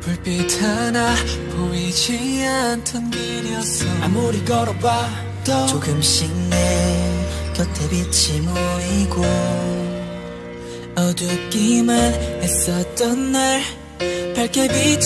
불빛 하나 보이지 않던 길이었어. 아무리 걸어봐도 조금씩 내 곁에 빛이 모이고 어둡기만 했었던 날 밝게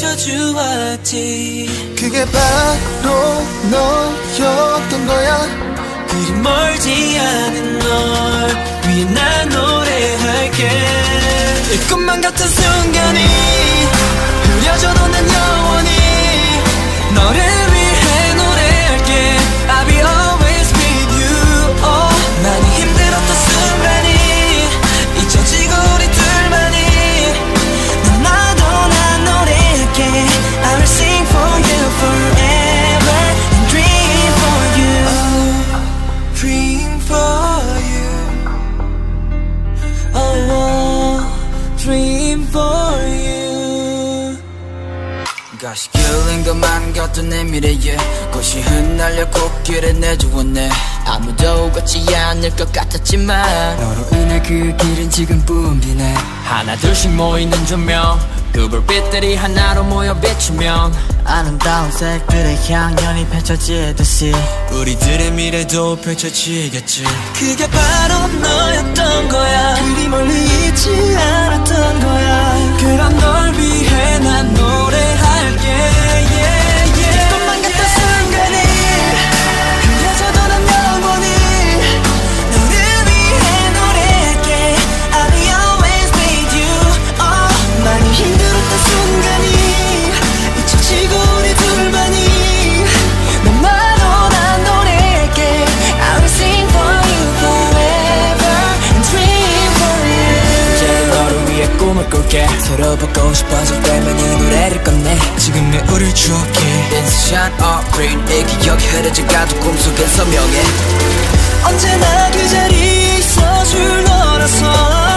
비춰주었지. 그게 바로 너였던 거야. 그리 멀지 않은 널 위해 난 노래할게. 이 꿈만 같은 순간이 흐려져도 난 영원히 너를 위해 노래할게. I'll be always with you. 많이 힘들었던 순간이 잊혀지고 우리 둘만이 너나도 난 노래할게. I will sing for you forever and dream for you. Dream for you. Oh, dream for you. 가시길링도 만겼던 내 미래에 꽃이 흩날려 꽃길에 내주었네. 아무도 걷지 않을 것 같았지만 너로 인해 그 길은 지금 뿜비네. 하나 둘씩 모이는 조명, 그 불빛들이 하나로 모여 비추면 아름다운 색들의 향연이 펼쳐지듯이 우리들의 미래도 펼쳐지겠지. 그게 바로 너였던 거야. 그리 멀리 있지 않았던 거야. 그런 널 위해 난 노래할게. 꿈만 같던 순간이 그려져도 난 영원히 너를 위해 노래할게. I'll be always with you. 많이 힘들었던 순간이 잊혀지고 우리 둘만이 너만로 난 노래할게. I will sing for you forever and dream for you. 이제 너를 위해 꿈을 꿀게. 서로 보고 싶어질 때면 이 노래를 꺼내. 지금의 우릴 추억해. Sunshine or rain 내 기억이 흐려져가도 꿈속엔 선명해. 언제나 그 자리에 있어줄 너라서